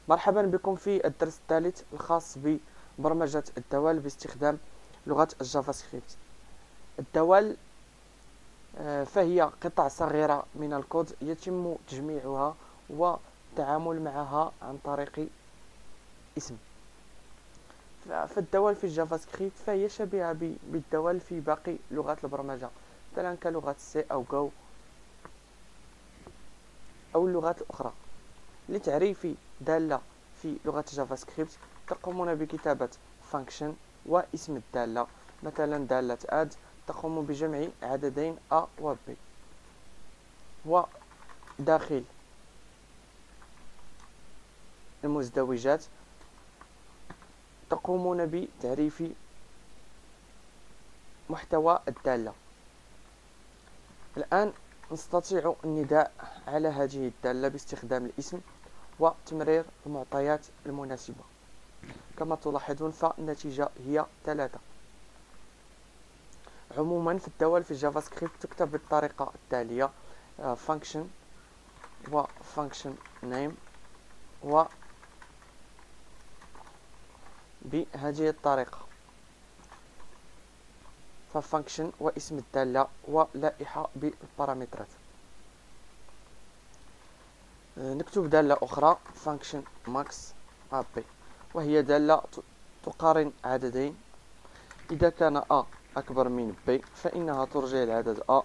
مرحبا بكم في الدرس الثالث الخاص ببرمجة الدوال باستخدام لغة الجافا سكريبت. الدوال فهي قطع صغيرة من الكود يتم تجميعها والتعامل معها عن طريق اسم. فالدوال في الجافا سكريبت فهي شبيهة بالدوال في باقي لغات البرمجة، مثلا كلغة سي أو جو أو اللغات الأخرى. لتعريف دالة في لغة جافا سكريبت تقومون بكتابة function واسم الدالة، مثلا دالة add تقوم بجمع عددين a و b، وداخل المزدوجات تقومون بتعريف محتوى الدالة. الآن نستطيع النداء على هذه الدالة باستخدام الاسم وتمرير المعطيات المناسبة. كما تلاحظون فالنتيجة هي 3. عموما في الدوال في الجافا سكريبت تكتب بالطريقة التالية: function و function name و بهذه الطريقة، فfunction واسم الدالة ولائحة بالبارامترات. نكتب دالة أخرى function max ab، وهي دالة تقارن عددين. إذا كان a أكبر من b فإنها ترجع العدد a،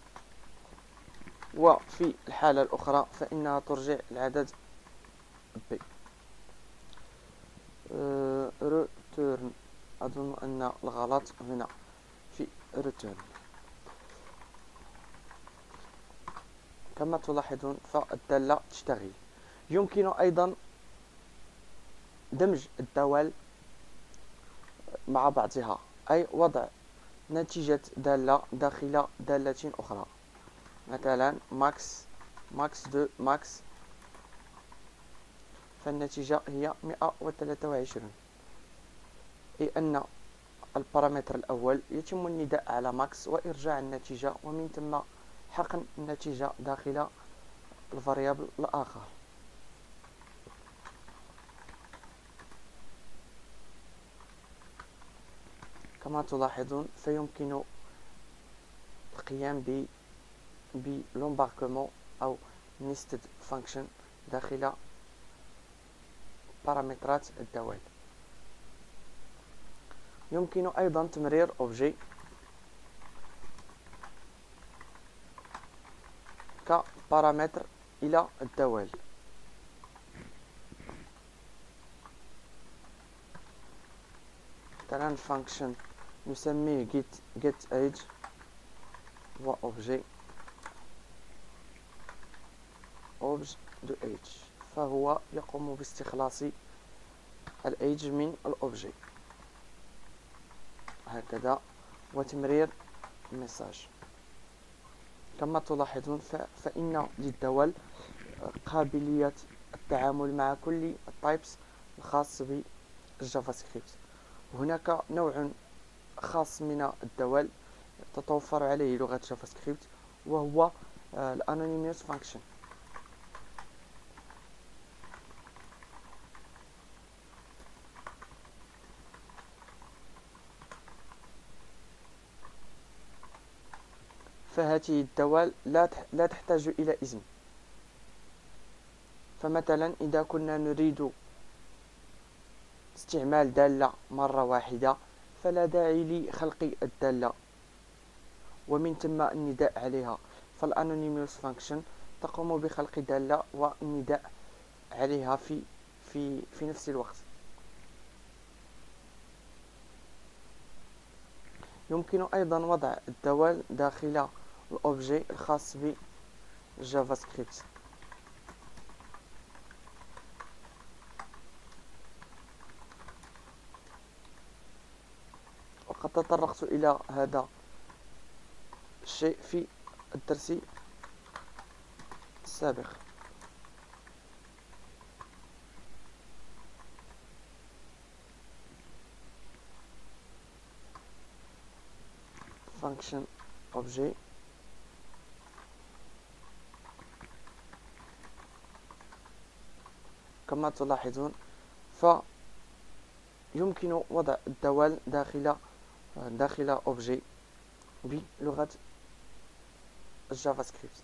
وفي الحالة الأخرى فإنها ترجع العدد b. return، أظن أن الغلط هنا في return. كما تلاحظون فالدالة تشتغل. يمكن أيضا دمج الدوال مع بعضها، أي وضع نتيجة دالة داخل دالة أخرى، مثلا max de max، فالنتيجة هي 123، أي أن البارامتر الأول يتم النداء على ماكس وإرجاع النتيجة، ومن ثم حقن النتيجة داخل الفاريابل الآخر. كما تلاحظون فيمكن القيام بلومباركمون أو nested function داخل بارامترات الدوال. يمكن أيضا تمرير objet كبارامتر إلى الدوال. مثلا function نسميه get age و objet de age، فهو يقوم باستخلاص الage من الأوبجي هكذا وتمرير المساج. كما تلاحظون فإن للدوال قابلية التعامل مع كل التايبس الخاص بالجافا سكريبت. هناك نوع خاص من الدوال تتوفر عليه لغة جافا سكريبت، وهو الانونيمous فانكشن. فهذه الدوال لا تحتاج إلى اسم. فمثلا إذا كنا نريد استعمال دالة مرة واحدة فلا داعي لخلق الدالة ومن ثم النداء عليها، فالانونيمous فانكشن تقوم بخلق دالة والنداء عليها في نفس الوقت. يمكن أيضا وضع الدوال داخل الأوبجي الخاص بالجافا سكريبت. وقد تطرقت إلى هذا الشيء في الدرس السابق. function objet كما تلاحظون، فيمكن وضع الدوال داخل أوبجي بلغة الجافا سكريبت.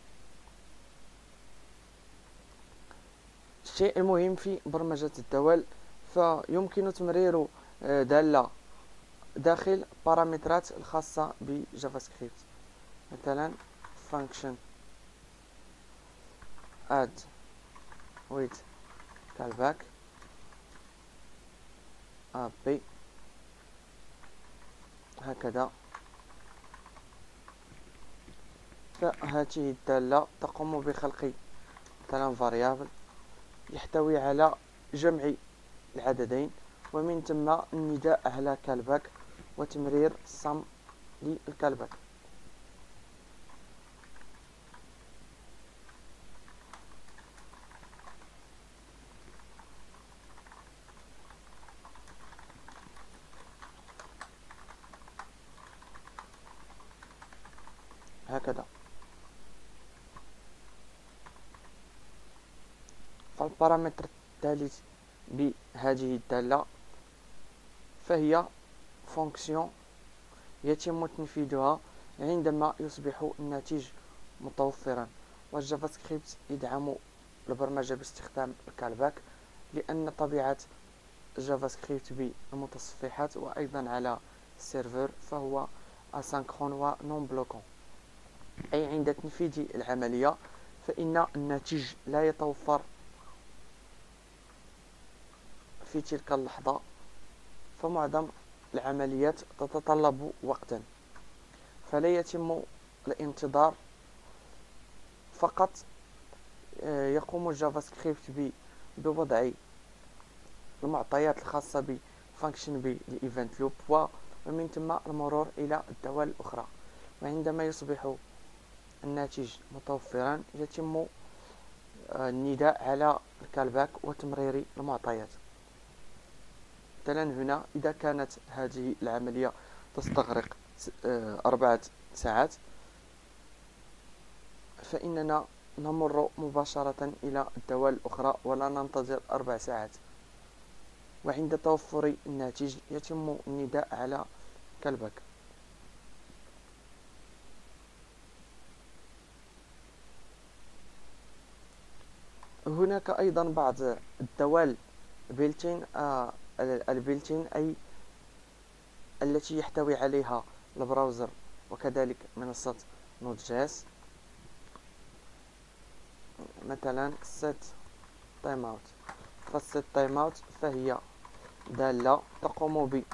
الشيء المهم في برمجة الدوال، فيمكن تمرير دالة داخل بارامترات الخاصة بجافا سكريبت، مثلا function add with callback AP هكذا. فهذه الدالة تقوم بخلق مثلا variable يحتوي على جمع العددين، ومن ثم النداء على callback وتمرير sum للكالباك. هكذا. فالبارامتر الثالث بهذه الدالة فهي فونكسيون يتم تنفيذها عندما يصبح الناتج متوفرا، والجافا سكريبت يدعم البرمجة باستخدام الكالباك، لأن طبيعة جافا سكريبت بالمتصفحات وأيضا على السيرفر فهو اسynchron و non bloquant، أي عند تنفيذ العملية فإن الناتج لا يتوفر في تلك اللحظة، فمعظم العمليات تتطلب وقتا، فلا يتم الانتظار، فقط يقوم الجافا سكريبت بوضع المعطيات الخاصة بفانكشن بالايفنت لوب ومن ثم المرور إلى الدوال الأخرى، وعندما يصبح الناتج متوفرا يتم النداء على الكالباك وتمرير المعطيات. مثلا هنا إذا كانت هذه العملية تستغرق 4 ساعات، فإننا نمر مباشرة إلى الدوال الأخرى ولا ننتظر 4 ساعات، وعند توفر الناتج يتم النداء على كالباك. هناك أيضا بعض الدوال البيلتين أي التي يحتوي عليها البراوزر وكذلك منصة نود جي اس، مثلا set timeout. فالset timeout فهي دالة تقوم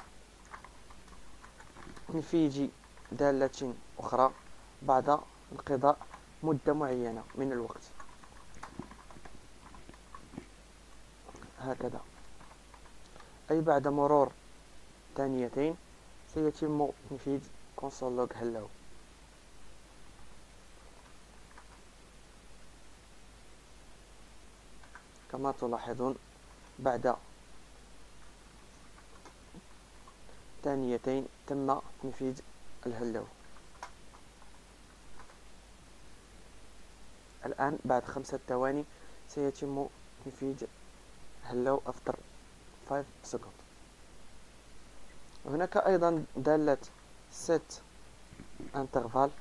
بتنفيذ دالة أخرى بعد انقضاء مدة معينة من الوقت، هكذا، أي بعد مرور ثانيتين سيتم تنفيذ console log hello. كما تلاحظون بعد ثانيتين تم تنفيذ الهلو. الآن بعد 5 ثواني سيتم تنفيذ hello after 5 seconds. هناك أيضا دالة set interval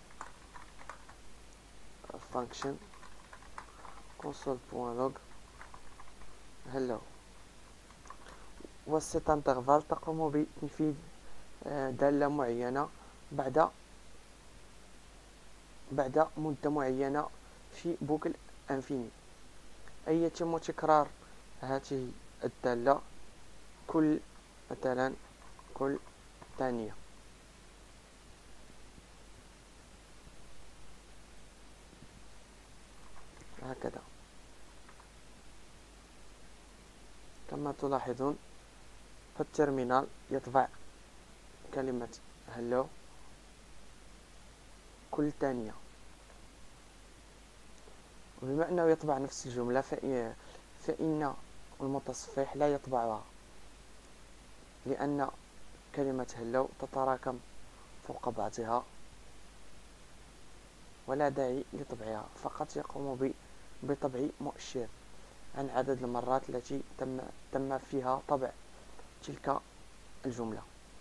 function console.log hello، والset interval تقوم بتنفيذ دالة معينة بعد مدة معينة في بوكل انفيني، أي يتم تكرار هذه الدالة مثلا كل ثانية. هكذا. كما تلاحظون فالترمينال يطبع كلمة hello كل ثانية، وبما أنه يطبع نفس الجملة فإن المتصفح لا يطبعها، لأن كلمة hello تتراكم فوق بعضها ولا داعي لطبعها، فقط يقوم بطبع مؤشر عن عدد المرات التي تم فيها طبع تلك الجملة.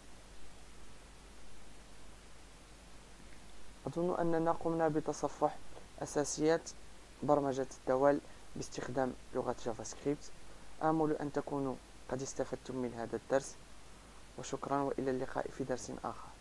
أظن أننا قمنا بتصفح أساسيات برمجة الدوال باستخدام لغة جافا سكريبت. آمل أن تكونوا قد استفدتم من هذا الدرس، وشكرا، وإلى اللقاء في درس آخر.